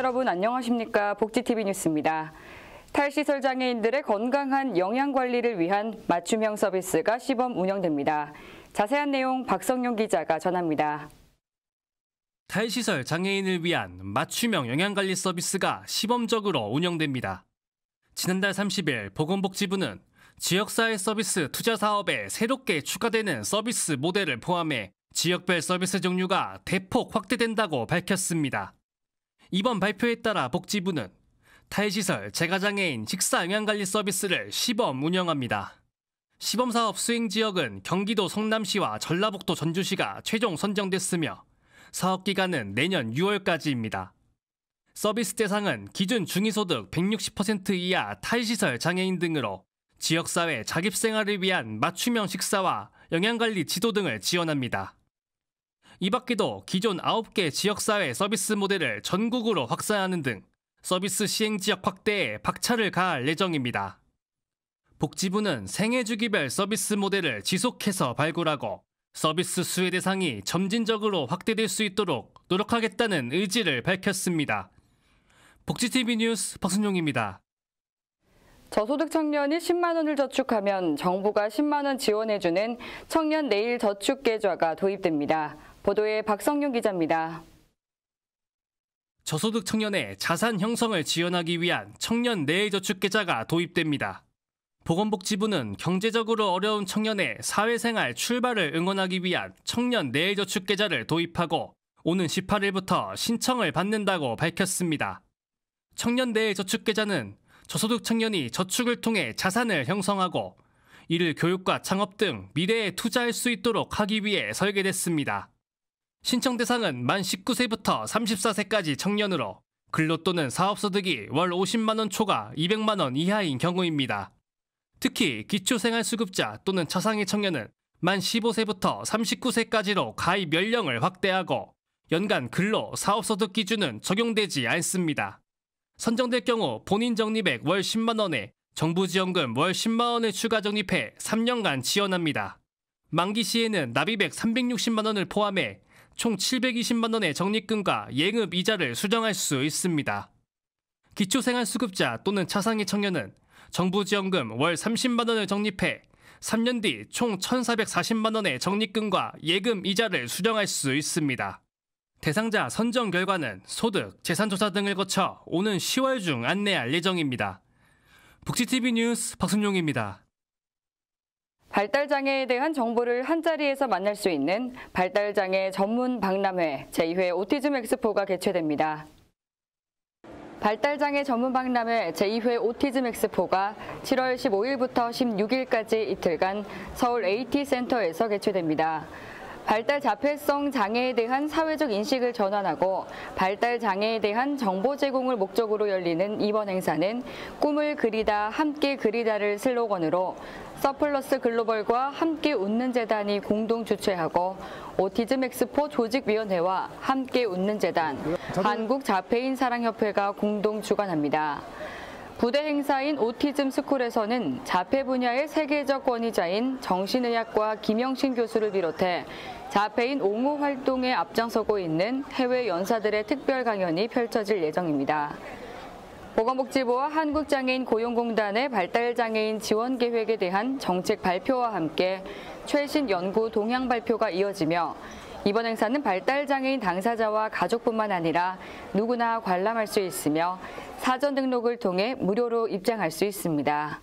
여러분 안녕하십니까? 복지TV 뉴스입니다. 탈시설 장애인들의 건강한 영양관리를 위한 맞춤형 서비스가 시범 운영됩니다. 자세한 내용 박성용 기자가 전합니다. 탈시설 장애인을 위한 맞춤형 영양관리 서비스가 시범적으로 운영됩니다. 지난달 30일 보건복지부는 지역사회 서비스 투자 사업에 새롭게 추가되는 서비스 모델을 포함해 지역별 서비스 종류가 대폭 확대된다고 밝혔습니다. 이번 발표에 따라 복지부는 탈시설 재가장애인 식사 영양관리 서비스를 시범 운영합니다. 시범사업 수행지역은 경기도 성남시와 전라북도 전주시가 최종 선정됐으며 사업기간은 내년 6월까지입니다. 서비스 대상은 기준 중위소득 160% 이하 탈시설 장애인 등으로 지역사회 자립생활을 위한 맞춤형 식사와 영양관리 지도 등을 지원합니다. 이 밖에도 기존 9개 지역사회 서비스 모델을 전국으로 확산하는 등 서비스 시행지역 확대에 박차를 가할 예정입니다. 복지부는 생애주기별 서비스 모델을 지속해서 발굴하고 서비스 수혜 대상이 점진적으로 확대될 수 있도록 노력하겠다는 의지를 밝혔습니다. 복지TV 뉴스 박순용입니다. 저소득 청년이 10만 원을 저축하면 정부가 10만 원 지원해주는 청년 내일 저축 계좌가 도입됩니다. 보도에 박성용 기자입니다. 저소득 청년의 자산 형성을 지원하기 위한 청년 내일 저축 계좌가 도입됩니다. 보건복지부는 경제적으로 어려운 청년의 사회생활 출발을 응원하기 위한 청년 내일 저축 계좌를 도입하고 오는 18일부터 신청을 받는다고 밝혔습니다. 청년 내일 저축 계좌는 저소득 청년이 저축을 통해 자산을 형성하고 이를 교육과 창업 등 미래에 투자할 수 있도록 하기 위해 설계됐습니다. 신청 대상은 만 19세부터 34세까지 청년으로 근로 또는 사업소득이 월 50만 원 초과 200만 원 이하인 경우입니다. 특히 기초생활수급자 또는 차상위 청년은 만 15세부터 39세까지로 가입 연령을 확대하고 연간 근로, 사업소득 기준은 적용되지 않습니다. 선정될 경우 본인 적립액 월 10만 원에 정부 지원금 월 10만 원을 추가 적립해 3년간 지원합니다. 만기 시에는 납입액 360만 원을 포함해 총 720만 원의 적립금과 예금 이자를 수령할 수 있습니다. 기초생활수급자 또는 차상위 청년은 정부 지원금 월 30만 원을 적립해 3년 뒤 총 1,440만 원의 적립금과 예금 이자를 수령할 수 있습니다. 대상자 선정 결과는 소득, 재산조사 등을 거쳐 오는 10월 중 안내할 예정입니다. 복지TV 뉴스 박순용입니다. 발달장애에 대한 정보를 한자리에서 만날 수 있는 발달장애 전문 박람회 제2회 오티즘 엑스포가 개최됩니다. 발달장애 전문 박람회 제2회 오티즘 엑스포가 7월 15일부터 16일까지 이틀간 서울 AT센터에서 개최됩니다. 발달 자폐성 장애에 대한 사회적 인식을 전환하고 발달 장애에 대한 정보 제공을 목적으로 열리는 이번 행사는 꿈을 그리다 함께 그리다를 슬로건으로 서플러스 글로벌과 함께 웃는 재단이 공동 주최하고 오티즘 엑스포 조직위원회와 함께 웃는 재단, 한국자폐인 사랑협회가 공동 주관합니다. 부대 행사인 오티즘 스쿨에서는 자폐 분야의 세계적 권위자인 정신의학과 김영신 교수를 비롯해 자폐인 옹호 활동에 앞장서고 있는 해외 연사들의 특별 강연이 펼쳐질 예정입니다. 보건복지부와 한국장애인 고용공단의 발달장애인 지원 계획에 대한 정책 발표와 함께 최신 연구 동향 발표가 이어지며 이번 행사는 발달장애인 당사자와 가족뿐만 아니라 누구나 관람할 수 있으며 사전 등록을 통해 무료로 입장할 수 있습니다.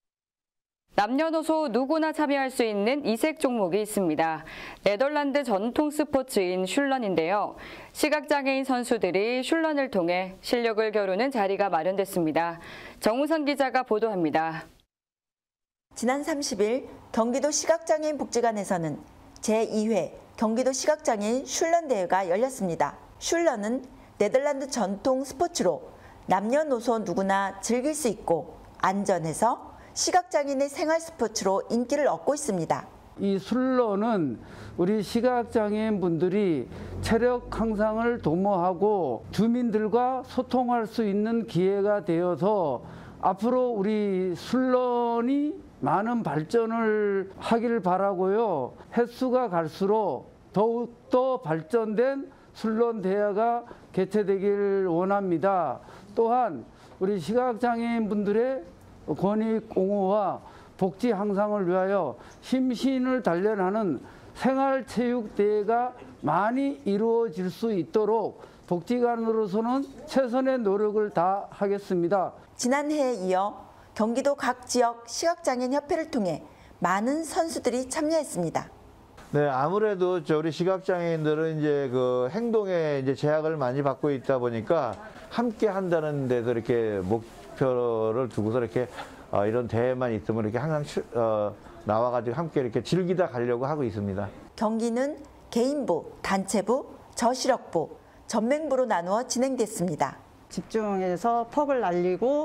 남녀노소 누구나 참여할 수 있는 이색 종목이 있습니다. 네덜란드 전통 스포츠인 슐런인데요. 시각장애인 선수들이 슐런을 통해 실력을 겨루는 자리가 마련됐습니다. 정우선 기자가 보도합니다. 지난 30일 경기도 시각장애인 복지관에서는 제2회 경기도 시각장애인 슐런 대회가 열렸습니다. 슐런은 네덜란드 전통 스포츠로 남녀노소 누구나 즐길 수 있고 안전해서 시각장애인의 생활 스포츠로 인기를 얻고 있습니다. 이 슐런은 우리 시각장애인 분들이 체력 향상을 도모하고 주민들과 소통할 수 있는 기회가 되어서 앞으로 우리 슐런이 많은 발전을 하기를 바라고요. 횟수가 갈수록 더욱더 발전된 슐런 대회가 개최되길 원합니다. 또한 우리 시각장애인분들의 권익 옹호와 복지 향상을 위하여 심신을 단련하는 생활체육대회가 많이 이루어질 수 있도록 복지관으로서는 최선의 노력을 다하겠습니다. 지난해에 이어 경기도 각 지역 시각장애인 협회를 통해 많은 선수들이 참여했습니다. 네, 아무래도 우리 시각장애인들은 이제 그 행동에 이제 제약을 많이 받고 있다 보니까 함께 한다는 데서 이렇게 목표를 두고서 이렇게 이런 대회만 있으면 이렇게 항상 나와가지고 함께 이렇게 즐기다 가려고 하고 있습니다. 경기는 개인부, 단체부, 저시력부, 전맹부로 나누어 진행됐습니다. 집중해서 퍽을 날리고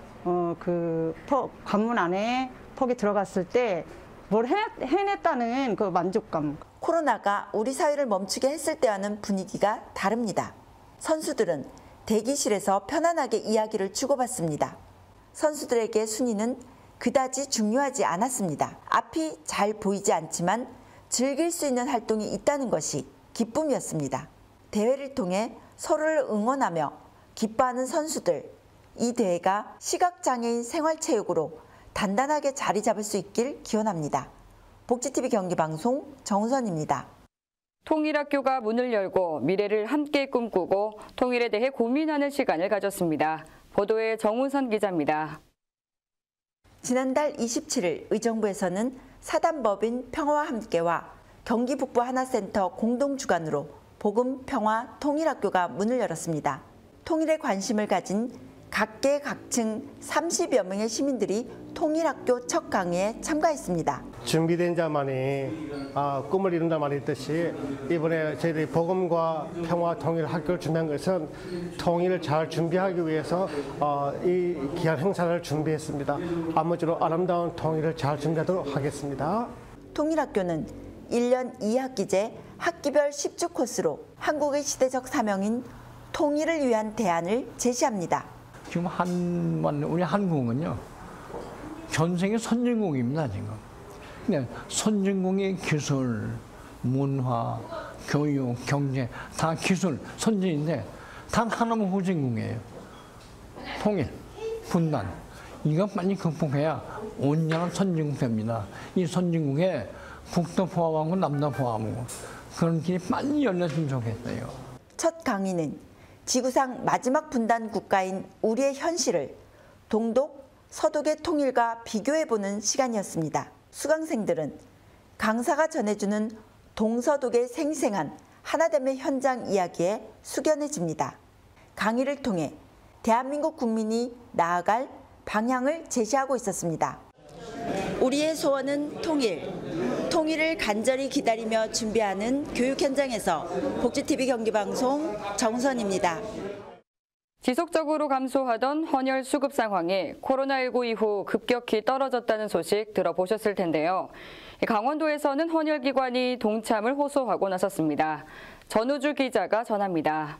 관문 안에 퍽이 들어갔을 때 뭘 해냈다는 그 만족감. 코로나가 우리 사회를 멈추게 했을 때와는 분위기가 다릅니다. 선수들은 대기실에서 편안하게 이야기를 주고받습니다. 선수들에게 순위는 그다지 중요하지 않았습니다. 앞이 잘 보이지 않지만 즐길 수 있는 활동이 있다는 것이 기쁨이었습니다. 대회를 통해 서로를 응원하며 기뻐하는 선수들, 이 대회가 시각장애인 생활체육으로 단단하게 자리 잡을 수 있길 기원합니다. 복지TV 경기방송 정선입니다. 통일학교가 문을 열고 미래를 함께 꿈꾸고 통일에 대해 고민하는 시간을 가졌습니다. 보도에 정우선 기자입니다. 지난달 27일 의정부에서는 사단법인 평화와 함께와 경기 북부 하나센터 공동주관으로 복음, 평화, 통일학교가 문을 열었습니다. 통일에 관심을 가진 각계각층 30여 명의 시민들이 통일학교 첫 강의에 참가했습니다. 준비된 자만이 꿈을 이룬다 말이 있듯이 이번에 저희들이 복음과 평화 통일학교를 준비한 것은 통일을 잘 준비하기 위해서 이 귀한 행사를 준비했습니다. 아무쪼록 아름다운 통일을 잘 준비하도록 하겠습니다. 통일학교는 1년 2학기제 학기별 10주 코스로 한국의 시대적 사명인 통일을 위한 대안을 제시합니다. 지금 우리 한국은요, 전생의 선진국입니다, 지금. 근데 선진국의 기술, 문화, 교육, 경제, 다 기술, 선진인데, 단 하나만 후진국이에요. 통일, 분단. 이거 빨리 극복해야 온전한 선진국 됩니다. 이 선진국에 북도 포함하고 남도 포함하고 그런 길이 빨리 열렸으면 좋겠어요. 첫 강의는 지구상 마지막 분단 국가인 우리의 현실을 동독, 서독의 통일과 비교해보는 시간이었습니다. 수강생들은 강사가 전해주는 동서독의 생생한 하나됨의 현장 이야기에 숙연해집니다. 강의를 통해 대한민국 국민이 나아갈 방향을 제시하고 있었습니다. 우리의 소원은 통일. 통일을 간절히 기다리며 준비하는 교육 현장에서 복지TV 경기방송 정선입니다. 지속적으로 감소하던 헌혈 수급 상황이 코로나19 이후 급격히 떨어졌다는 소식 들어보셨을 텐데요. 강원도에서는 헌혈기관이 동참을 호소하고 나섰습니다. 전우주 기자가 전합니다.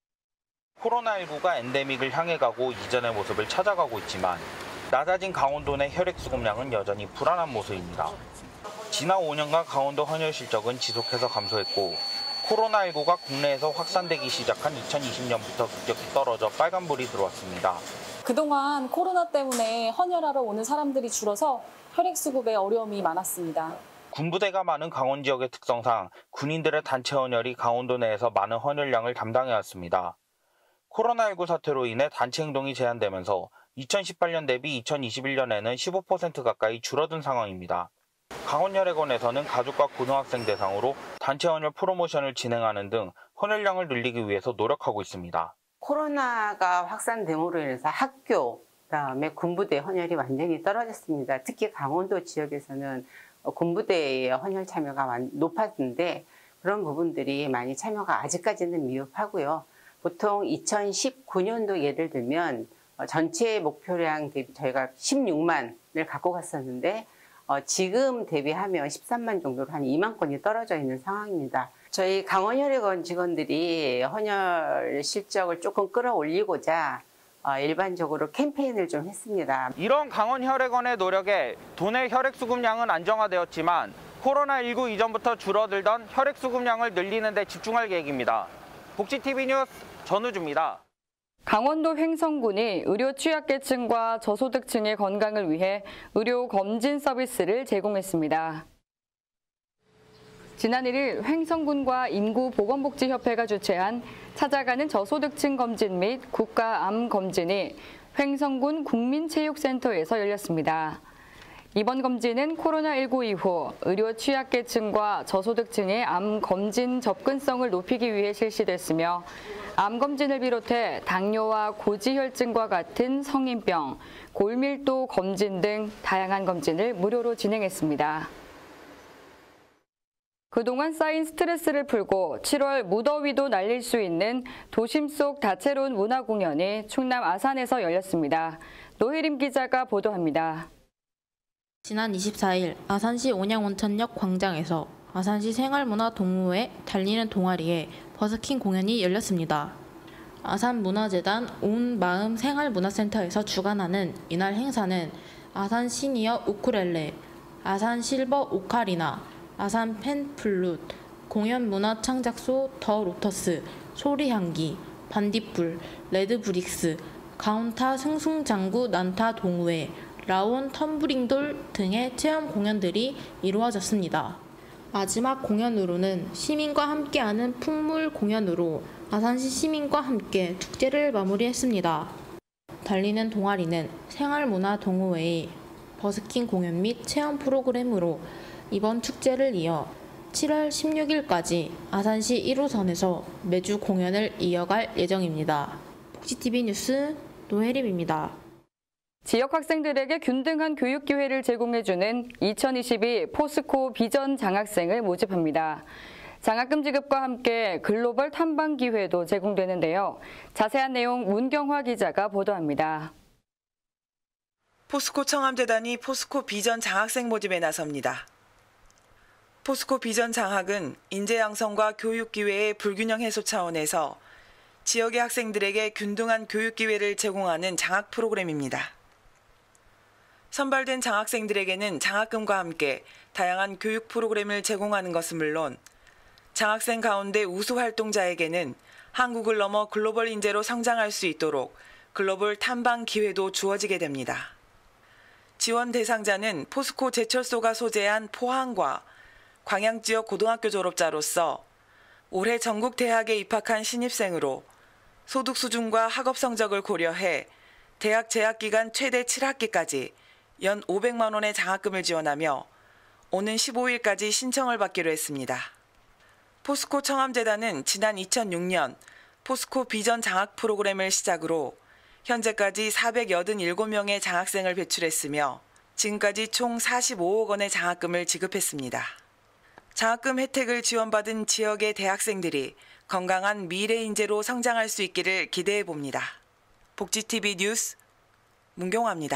코로나19가 엔데믹을 향해 가고 이전의 모습을 찾아가고 있지만 낮아진 강원도 내 혈액 수급량은 여전히 불안한 모습입니다. 지난 5년간 강원도 헌혈 실적은 지속해서 감소했고 코로나19가 국내에서 확산되기 시작한 2020년부터 급격히 떨어져 빨간불이 들어왔습니다. 그동안 코로나 때문에 헌혈하러 오는 사람들이 줄어서 혈액 수급에 어려움이 많았습니다. 군부대가 많은 강원 지역의 특성상 군인들의 단체 헌혈이 강원도 내에서 많은 헌혈량을 담당해왔습니다. 코로나19 사태로 인해 단체 행동이 제한되면서 2018년 대비 2021년에는 15% 가까이 줄어든 상황입니다. 강원혈액원에서는 가족과 고등학생 대상으로 단체 헌혈 프로모션을 진행하는 등 헌혈량을 늘리기 위해서 노력하고 있습니다. 코로나가 확산됨으로 인해서 학교, 그다음에 군부대 헌혈이 완전히 떨어졌습니다. 특히 강원도 지역에서는 군부대의 헌혈 참여가 높았는데 그런 부분들이 많이 참여가 아직까지는 미흡하고요. 보통 2019년도 예를 들면 전체 목표량 대비 저희가 16만을 갖고 갔었는데 지금 대비하면 13만 정도로 한 2만 건이 떨어져 있는 상황입니다. 저희 강원혈액원 직원들이 헌혈 실적을 조금 끌어올리고자 일반적으로 캠페인을 좀 했습니다. 이런 강원혈액원의 노력에 도내 혈액 수급량은 안정화되었지만 코로나19 이전부터 줄어들던 혈액 수급량을 늘리는 데 집중할 계획입니다. 복지TV 뉴스 전우주입니다. 강원도 횡성군이 의료 취약계층과 저소득층의 건강을 위해 의료 검진 서비스를 제공했습니다. 지난 1일 횡성군과 인구보건복지협회가 주최한 찾아가는 저소득층 검진 및 국가암 검진이 횡성군 국민체육센터에서 열렸습니다. 이번 검진은 코로나19 이후 의료 취약계층과 저소득층의 암 검진 접근성을 높이기 위해 실시됐으며 암 검진을 비롯해 당뇨와 고지혈증과 같은 성인병, 골밀도 검진 등 다양한 검진을 무료로 진행했습니다. 그동안 쌓인 스트레스를 풀고 7월 무더위도 날릴 수 있는 도심 속 다채로운 문화 공연이 충남 아산에서 열렸습니다. 노혜림 기자가 보도합니다. 지난 24일 아산시 온양온천역 광장에서 아산시 생활문화동호회 달리는 동아리에 버스킹 공연이 열렸습니다. 아산문화재단 온 마음 생활문화센터에서 주관하는 이날 행사는 아산 시니어 우쿨렐레, 아산 실버 오카리나, 아산 펜플룻, 공연문화 창작소 더 로터스, 소리향기, 반딧불, 레드브릭스, 가온타 승숭장구 난타 동호회, 라온 텀블링돌 등의 체험 공연들이 이루어졌습니다. 마지막 공연으로는 시민과 함께하는 풍물 공연으로 아산시 시민과 함께 축제를 마무리했습니다. 달리는 동아리는 생활문화동호회의 버스킹 공연 및 체험 프로그램으로 이번 축제를 이어 7월 16일까지 아산시 1호선에서 매주 공연을 이어갈 예정입니다. 복지TV 뉴스 노혜림입니다. 지역 학생들에게 균등한 교육 기회를 제공해주는 2022 포스코 비전 장학생을 모집합니다. 장학금 지급과 함께 글로벌 탐방 기회도 제공되는데요. 자세한 내용 문경화 기자가 보도합니다. 포스코 청암재단이 포스코 비전 장학생 모집에 나섭니다. 포스코 비전 장학은 인재 양성과 교육 기회의 불균형 해소 차원에서 지역의 학생들에게 균등한 교육 기회를 제공하는 장학 프로그램입니다. 선발된 장학생들에게는 장학금과 함께 다양한 교육 프로그램을 제공하는 것은 물론 장학생 가운데 우수 활동자에게는 한국을 넘어 글로벌 인재로 성장할 수 있도록 글로벌 탐방 기회도 주어지게 됩니다. 지원 대상자는 포스코 제철소가 소재한 포항과 광양 지역 고등학교 졸업자로서 올해 전국 대학에 입학한 신입생으로 소득 수준과 학업 성적을 고려해 대학 재학 기간 최대 7학기까지 연 500만 원의 장학금을 지원하며 오는 15일까지 신청을 받기로 했습니다. 포스코 청암재단은 지난 2006년 포스코 비전 장학 프로그램을 시작으로 현재까지 487명의 장학생을 배출했으며 지금까지 총 45억 원의 장학금을 지급했습니다. 장학금 혜택을 지원받은 지역의 대학생들이 건강한 미래 인재로 성장할 수 있기를 기대해 봅니다. 복지TV 뉴스 문경화입니다.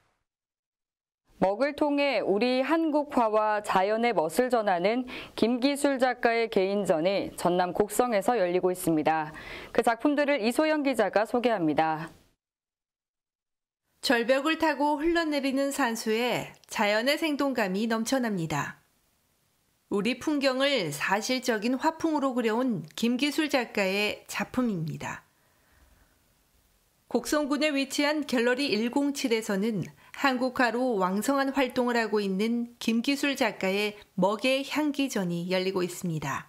먹을 통해 우리 한국화와 자연의 멋을 전하는 김기술 작가의 개인전이 전남 곡성에서 열리고 있습니다. 그 작품들을 이소영 기자가 소개합니다. 절벽을 타고 흘러내리는 산수에 자연의 생동감이 넘쳐납니다. 우리 풍경을 사실적인 화풍으로 그려온 김기술 작가의 작품입니다. 곡성군에 위치한 갤러리 107에서는 한국화로 왕성한 활동을 하고 있는 김기술 작가의 먹의 향기전이 열리고 있습니다.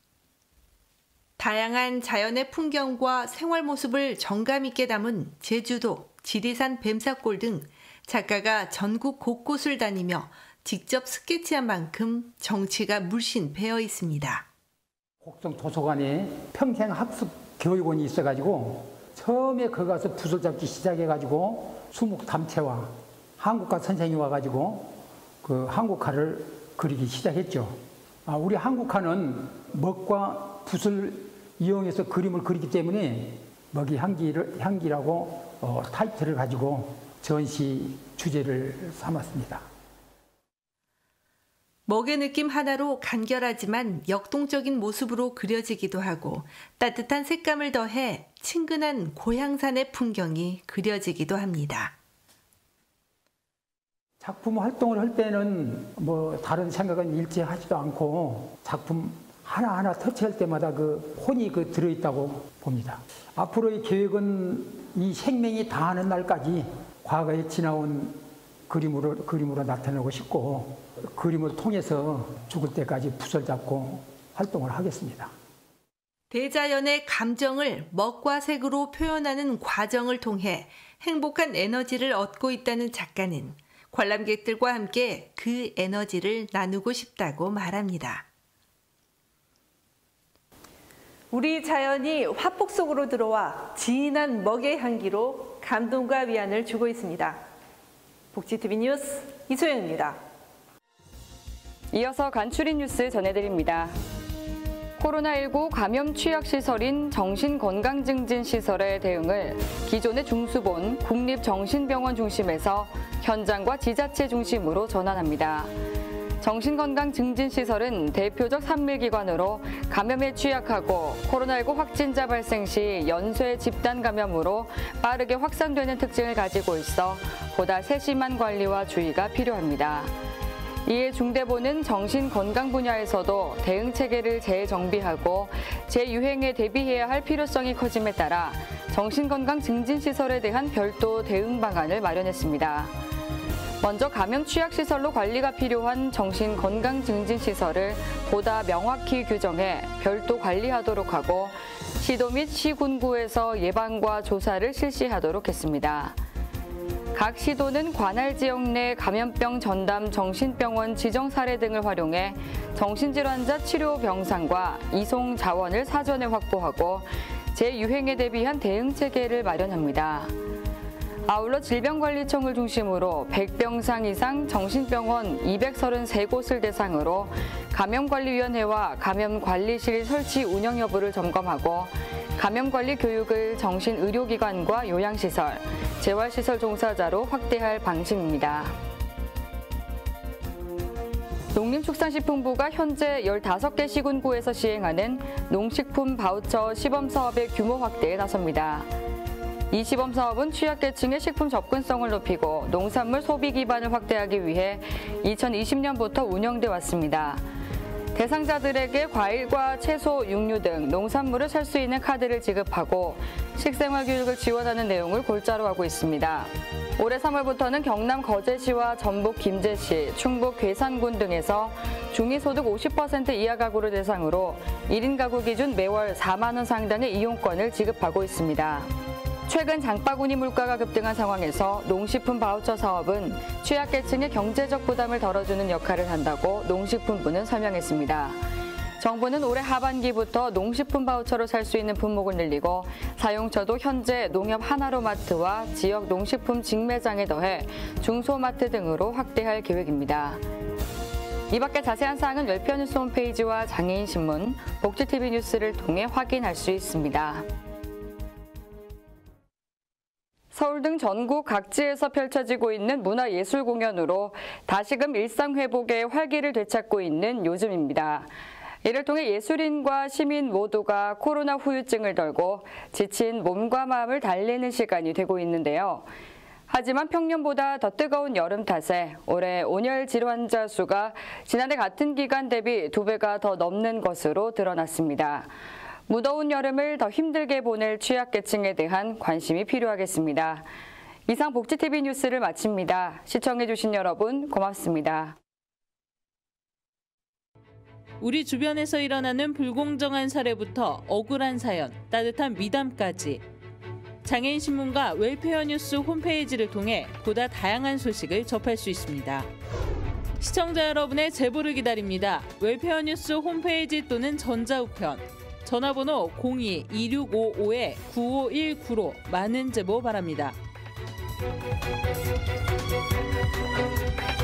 다양한 자연의 풍경과 생활 모습을 정감 있게 담은 제주도, 지리산 뱀사골 등 작가가 전국 곳곳을 다니며 직접 스케치한 만큼 정취가 물씬 배어 있습니다. 곡성 도서관에 평생 학습 교육원이 있어가지고 처음에 거기 가서 붓을 잡기 시작해가지고 수묵 담채와 한국화 선생이 와가지고 그 한국화를 그리기 시작했죠. 우리 한국화는 먹과 붓을 이용해서 그림을 그리기 때문에 먹이 향기라고 타이틀을 가지고 전시 주제를 삼았습니다. 먹의 느낌 하나로 간결하지만 역동적인 모습으로 그려지기도 하고 따뜻한 색감을 더해 친근한 고향산의 풍경이 그려지기도 합니다. 작품 활동을 할 때는 다른 생각은 일체하지도 않고 작품 하나하나 터치할 때마다 그 혼이 들어있다고 봅니다. 앞으로의 계획은 이 생명이 다하는 날까지 과거에 지나온 그림으로 나타내고 싶고, 그림을 통해서 죽을 때까지 붓을 잡고 활동을 하겠습니다. 대자연의 감정을 먹과 색으로 표현하는 과정을 통해 행복한 에너지를 얻고 있다는 작가는 관람객들과 함께 그 에너지를 나누고 싶다고 말합니다. 우리 자연이 화폭 속으로 들어와 진한 먹의 향기로 감동과 위안을 주고 있습니다. 복지TV 뉴스 이소영입니다. 이어서 간추린 뉴스 전해드립니다. 코로나19 감염 취약시설인 정신건강증진시설의 대응을 기존의 중수본 국립정신병원 중심에서 현장과 지자체 중심으로 전환합니다. 정신건강증진시설은 대표적 산밀기관으로 감염에 취약하고 코로나19 확진자 발생 시 연쇄 집단 감염으로 빠르게 확산되는 특징을 가지고 있어 보다 세심한 관리와 주의가 필요합니다. 이에 중대본은 정신건강 분야에서도 대응 체계를 재정비하고 재유행에 대비해야 할 필요성이 커짐에 따라 정신건강증진시설에 대한 별도 대응 방안을 마련했습니다. 먼저 감염 취약시설로 관리가 필요한 정신건강증진시설을 보다 명확히 규정해 별도 관리하도록 하고 시도 및 시군구에서 예방과 조사를 실시하도록 했습니다. 각 시도는 관할 지역 내 감염병 전담 정신병원 지정 사례 등을 활용해 정신질환자 치료 병상과 이송 자원을 사전에 확보하고 재유행에 대비한 대응 체계를 마련합니다. 아울러 질병관리청을 중심으로 100병상 이상 정신병원 233곳을 대상으로 감염관리위원회와 감염관리실 설치 운영 여부를 점검하고 감염관리 교육을 정신의료기관과 요양시설, 재활시설 종사자로 확대할 방침입니다. 농림축산식품부가 현재 15개 시군구에서 시행하는 농식품 바우처 시범사업의 규모 확대에 나섭니다. 이 시범사업은 취약계층의 식품 접근성을 높이고 농산물 소비 기반을 확대하기 위해 2020년부터 운영돼 왔습니다. 대상자들에게 과일과 채소, 육류 등 농산물을 살 수 있는 카드를 지급하고 식생활 교육을 지원하는 내용을 골자로 하고 있습니다. 올해 3월부터는 경남 거제시와 전북 김제시, 충북 괴산군 등에서 중위소득 50% 이하 가구를 대상으로 1인 가구 기준 매월 4만 원 상당의 이용권을 지급하고 있습니다. 최근 장바구니 물가가 급등한 상황에서 농식품 바우처 사업은 취약계층의 경제적 부담을 덜어주는 역할을 한다고 농식품부는 설명했습니다. 정부는 올해 하반기부터 농식품 바우처로 살 수 있는 품목을 늘리고 사용처도 현재 농협 하나로마트와 지역 농식품 직매장에 더해 중소마트 등으로 확대할 계획입니다. 이 밖에 자세한 사항은 열편뉴스 홈페이지와 장애인신문, 복지TV 뉴스를 통해 확인할 수 있습니다. 서울 등 전국 각지에서 펼쳐지고 있는 문화예술 공연으로 다시금 일상회복의 활기를 되찾고 있는 요즘입니다. 이를 통해 예술인과 시민 모두가 코로나 후유증을 덜고 지친 몸과 마음을 달래는 시간이 되고 있는데요. 하지만 평년보다 더 뜨거운 여름 탓에 올해 온열 질환자 수가 지난해 같은 기간 대비 2배가 더 넘는 것으로 드러났습니다. 무더운 여름을 더 힘들게 보낼 취약계층에 대한 관심이 필요하겠습니다. 이상 복지TV 뉴스를 마칩니다. 시청해주신 여러분 고맙습니다. 우리 주변에서 일어나는 불공정한 사례부터 억울한 사연, 따뜻한 미담까지 장애인신문과 웰페어 뉴스 홈페이지를 통해 보다 다양한 소식을 접할 수 있습니다. 시청자 여러분의 제보를 기다립니다. 웰페어 뉴스 홈페이지 또는 전자우편, 전화번호 02-2655-9519로 많은 제보 바랍니다.